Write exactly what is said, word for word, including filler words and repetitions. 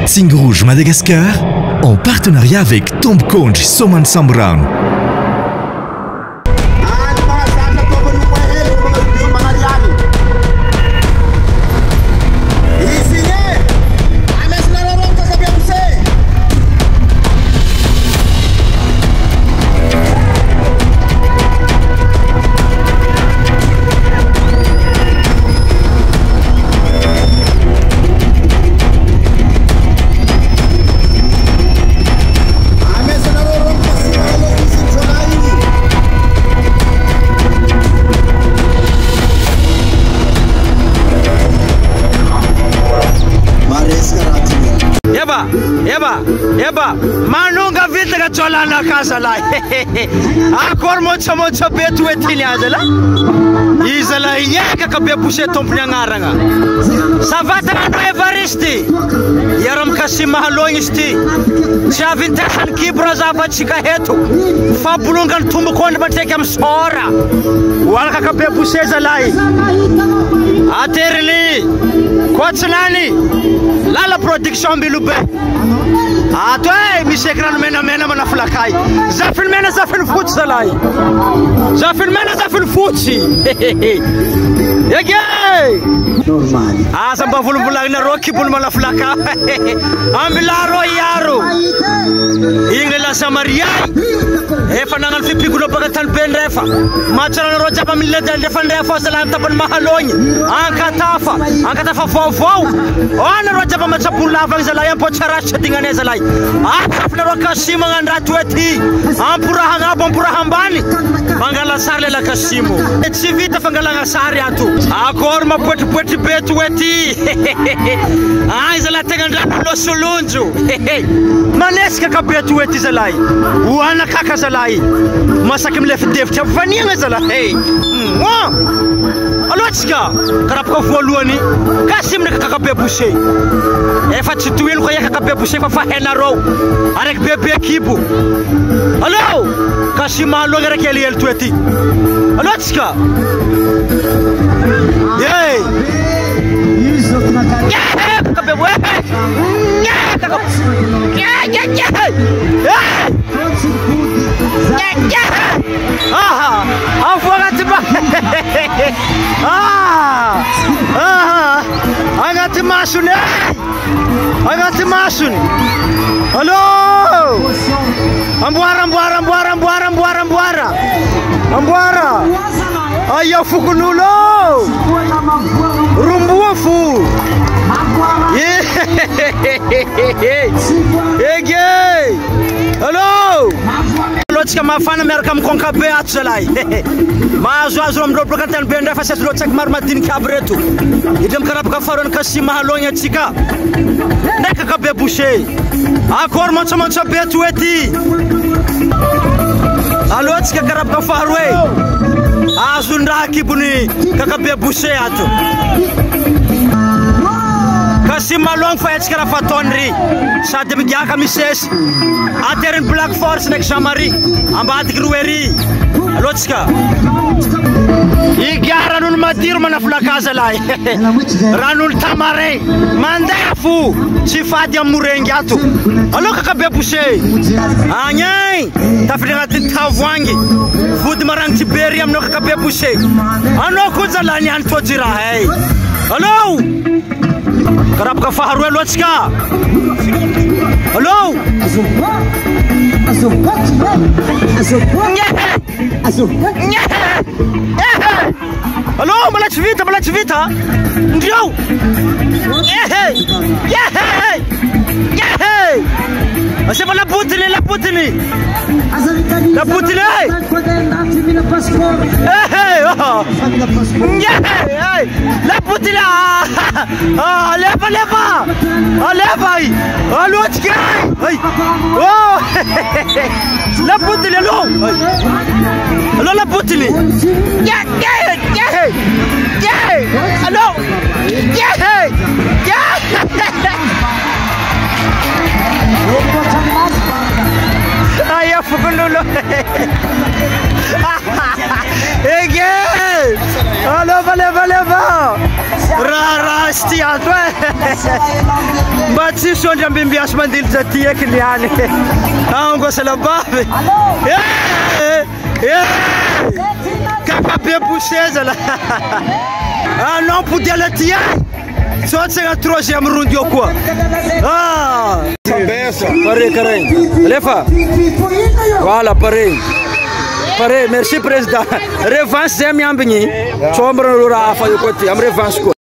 Tigre Rouge Madagascar, en partenariat avec Tomb Conj Soman Sam Brown. Eba, eba, manunga vita ka chola na casa la. Akor mocho mocho betu etini azala. Izala yaka ka be pushe tompnya ngaranga. Savata no Evaristi. Yaram kasi mahalongisti. Chavinta han kibra zava chika hetu. Fabulungan tumukon bateke msora. Walka ka be pushe zalai. Aterli. Kwatslani. Lala production bilube. Atoi misekran mena mena mana flakai. Zafin mena zafin futsalai. Zafin mena zafin futsi. Yege. Normal. Ah samba fulu bulang na roki pun mana flaka. Ambilaro yaro. Ingela Samaria. Efa nangal fi pigulo pagatan penrefa. Machara roja pamilya defan refa salam tapan mahalonyi. Angka tafa, angka tafa fau fau. Ona roja pamachapula vang zalaya pochara chattingane zalai. Afna roka shima ngandratu eti. Ampura hanga ampura hambani. Mangala sarle la kasimo. Echivita fangala sari atu. Akor ma poti poti betu eti. Ai zala tengandra lo sulunju. Maneska ka betu eti zalai. Wana kaka zalai. Masakim lef dev chapvani zalai. Mwa. Alotska karap ko foluani kasim ne kaka be bushe e fa situel ko yaka be bushe fa fa henaro arek bebe kibu allo kasima lo gere keli el tueti alotska yey ya kaka be we ya kaka ya ya ya ya aha afora tiba ah ah angati masun angati masun halo ambuara ambuara ambuara ambuara ambuara ambuara ambuara ayo fukunulo rumbufu ege halo Lotska mafana merkam konka be atsalai. Ma azwa mro prokantan benda fa setlo tsak marmadin kabretu. Idem karab ka faron kasi mahalonya tsika. Neka ka be bushe. Akor mocho mocho betu eti. Alotska karab ka farwe. Azunda kibuni ka be bushe atu. Kasi malong fa etskara fatonri. Sa dem gyaka mises. Aterin Black Force nek Jamari amba adgrueri Lotska Igara nun madir mana flakaza lai Ranul tamare mandafu sifat yang murengatu Alo kaka bebushe Anyai tafidina titavwangi Fud marang Tiberiam no kaka bebushe Ano kuzalani antojira hey Alo Karap ka faharwe Lotska Hello? Hello, malach vita, malach vita. Ndio. Yeah. Yeah. Yeah. Asema la putini, la putini. La putini. Eh. Yeah. La putini. Ah, leva, leva. Ah, leva aí. Ah, Lotska. Hey. Oh. La putini, hello. Hello, la putini. Yeah, yeah, yeah. Yeah. Hello. Yeah. Yeah. Ayo fukunulo. Ege. Leva, leva, leva. Rara stia. Ba Fatsi son jambimbi asmandil zati ekliani. Ango salabave. Eh! Eh! Capable pousser là. Ah non pour dire le tien. Soit c'est la troisième round ou quoi? Ah! Pareil, pareil. Lefa. Voilà, pareil. Pareil, merci président. Revanche, c'est miambini. Sombre l'ora fa yo côté. Am revanche quoi.